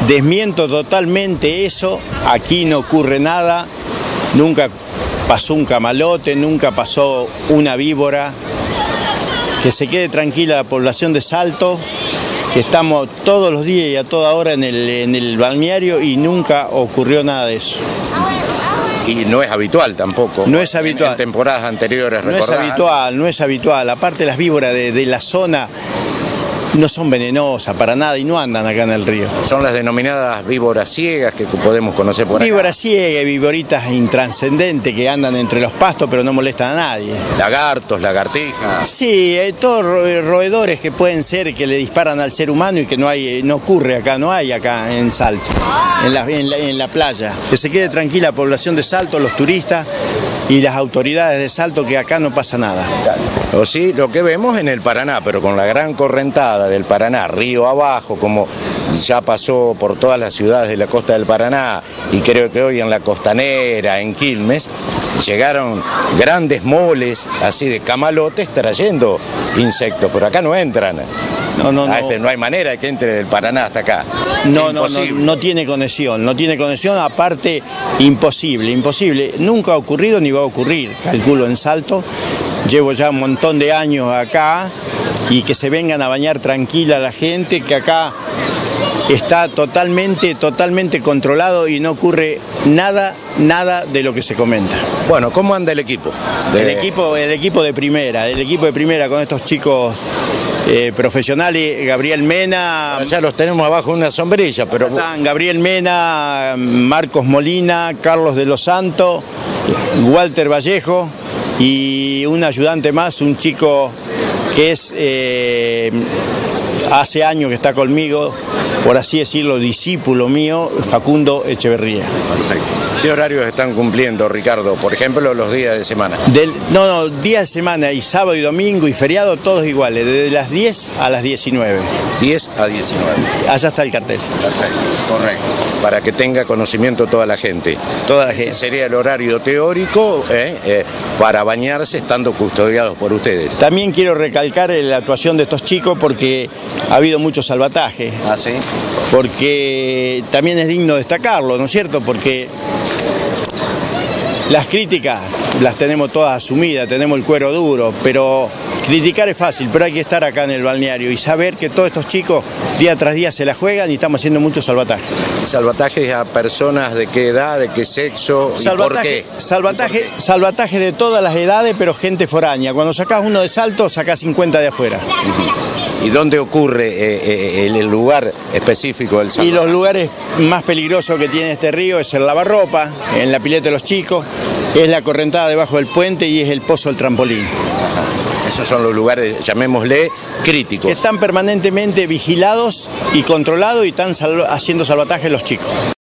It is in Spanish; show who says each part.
Speaker 1: Desmiento totalmente eso, aquí no ocurre nada, nunca pasó un camalote, nunca pasó una víbora. Que se quede tranquila la población de Salto, que estamos todos los días y a toda hora en el balneario y nunca ocurrió nada de eso.
Speaker 2: Y no es habitual tampoco.
Speaker 1: No es habitual.
Speaker 2: En temporadas anteriores,
Speaker 1: no es habitual, no es habitual. Aparte las víboras de la zona no son venenosas para nada y no andan acá en el río.
Speaker 2: Son las denominadas víboras ciegas que podemos conocer por acá.
Speaker 1: Víboras ciegas y víboritas intrascendentes que andan entre los pastos pero no molestan a nadie.
Speaker 2: Lagartos, lagartijas.
Speaker 1: Sí, todos roedores que pueden ser que le disparan al ser humano y que no ocurre acá, no hay acá en Salto, en la playa. Que se quede tranquila la población de Salto, los turistas y las autoridades de Salto, que acá no pasa nada.
Speaker 2: O sí, lo que vemos en el Paraná, pero con la gran correntada del Paraná, río abajo, como ya pasó por todas las ciudades de la costa del Paraná y creo que hoy en la Costanera, en Quilmes, llegaron grandes moles así de camalotes trayendo insectos, pero acá no entran. No hay manera de que entre del Paraná hasta acá.
Speaker 1: No tiene conexión, aparte imposible. Nunca ha ocurrido ni va a ocurrir, calculo, en Salto. Llevo ya un montón de años acá y que se vengan a bañar tranquila la gente, que acá está totalmente controlado y no ocurre nada de lo que se comenta.
Speaker 2: Bueno, ¿cómo anda el equipo?
Speaker 1: El equipo de primera con estos chicos profesionales. Gabriel Mena.
Speaker 2: Ya los tenemos abajo en una sombrilla, pero
Speaker 1: están Gabriel Mena, Marcos Molina, Carlos de los Santos, Walter Vallejo y un ayudante más, un chico que es hace años que está conmigo, por así decirlo, discípulo mío, Facundo Echeverría.
Speaker 2: Perfecto. ¿Qué horarios están cumpliendo, Ricardo? Por ejemplo, los días de semana.
Speaker 1: Días de semana y sábado y domingo y feriado, todos iguales, desde las 10 a las 19.
Speaker 2: 10 a 19.
Speaker 1: Allá está el cartel.
Speaker 2: Perfecto, correcto. Para que tenga conocimiento toda la gente. Ese sería el horario teórico para bañarse estando custodiados por ustedes.
Speaker 1: También quiero recalcar la actuación de estos chicos porque ha habido mucho salvataje.
Speaker 2: ¿Ah, sí?
Speaker 1: Porque también es digno destacarlo, ¿no es cierto? Porque las críticas las tenemos todas asumidas, tenemos el cuero duro, pero criticar es fácil, pero hay que estar acá en el balneario y saber que todos estos chicos día tras día se la juegan y estamos haciendo mucho salvataje.
Speaker 2: ¿Salvatajes a personas de qué edad, de qué sexo y por qué?
Speaker 1: Salvataje de todas las edades, pero gente foránea. Cuando sacás uno de Salto, sacás 50 de afuera.
Speaker 2: ¿Y dónde ocurre el lugar específico del salvataje?
Speaker 1: Y los lugares más peligrosos que tiene este río es el lavarropa, en la pileta de los chicos, es la correntada debajo del puente y es el pozo del trampolín.
Speaker 2: Esos son los lugares, llamémosle, críticos.
Speaker 1: Que están permanentemente vigilados y controlados y están haciendo salvataje los chicos.